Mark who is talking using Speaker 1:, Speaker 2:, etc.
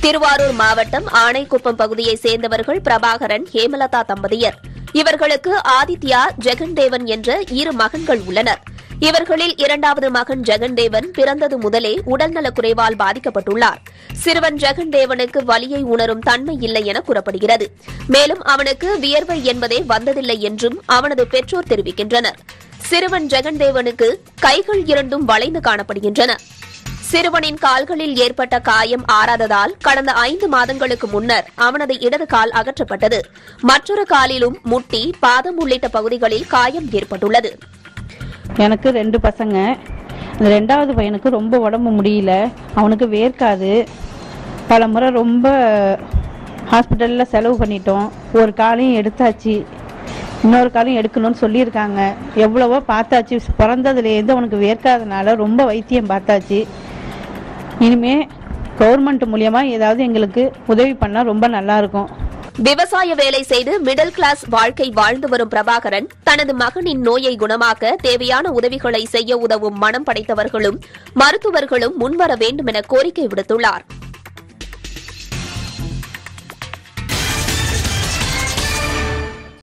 Speaker 1: திருவாரூர் மாவட்டம் ஆணைக்குப்பம் பகுதியைச் சேர்ந்தவர்கள் பிரபாகரன், ஹேமலதா தம்பதியர். இவர்களுக்கு ஆதித்யா, ஜெகன்தேவன் என்ற இரு மகன்கள் உள்ளனர். இவர்களில் இரண்டாவது மகன் ஜெகன்தேவன் பிறந்தது முதலே உடல்நலக் குறைவால் பாதிக்கப்பட்டுள்ளார். சிறுவன் ஜெகன்தேவனுக்கு வலியை உணரும் தன்மை இல்லை என கூறப்படுகிறது. மேலும் அவனுக்கு வியர்வை என்பதே வந்ததில்லை என்றும் அவனது பெற்றோர் தெரிவிக்கின்றனர். சிறுவன் ஜெகன்தேவனுக்கு கைகள் இரண்டும் வளைந்து காணப்படுகின்றன. சிறுவனின் கால்களில் ஏற்பட்ட காயம் ஆறாததால் கடந்த 5 மாதங்களுக்கு முன்னர் அவனது இடது கால் அகற்றப்பட்டது. மற்றொரு காலிலும் முட்டி, பாதம் உள்ளிட்ட பகுதிகளில் காயம் ஏற்பட்டுள்ளது.
Speaker 2: எனக்கு 2 பசங்க. அந்த 2வது பையனுக்கு ரொம்ப உடம்பு முடியல. அவனுக்கு வேர்க்காது. பல முறை ரொம்ப ஹாஸ்பிட்டலில் செலவு பண்ணிட்டோம். ஒரு காலையும் எடுத்தாச்சு, இன்னொரு காலையும் எடுக்கணும்னு சொல்லியிருக்காங்க. எவ்வளவோ பார்த்தாச்சு. பிறந்ததுலேருந்து அவனுக்கு வேர்க்காதனால ரொம்ப வைத்தியம் பார்த்தாச்சு. இனிமே கவர்மெண்ட் மூலியமா ஏதாவது எங்களுக்கு உதவி பண்ணா ரொம்ப நல்லா இருக்கும்.
Speaker 1: விவசாய வேலை செய்து மிடில் கிளாஸ் வாழ்க்கை வாழ்ந்து வரும் பிரபாகரன் தனது மகனின் நோயை குணமாக்க தேவையான உதவிகளை செய்ய உதவும் மனம் படைத்தவர்களும் மருத்துவர்களும் முன்வர வேண்டும் என கோரிக்கை விடுத்துள்ளார்.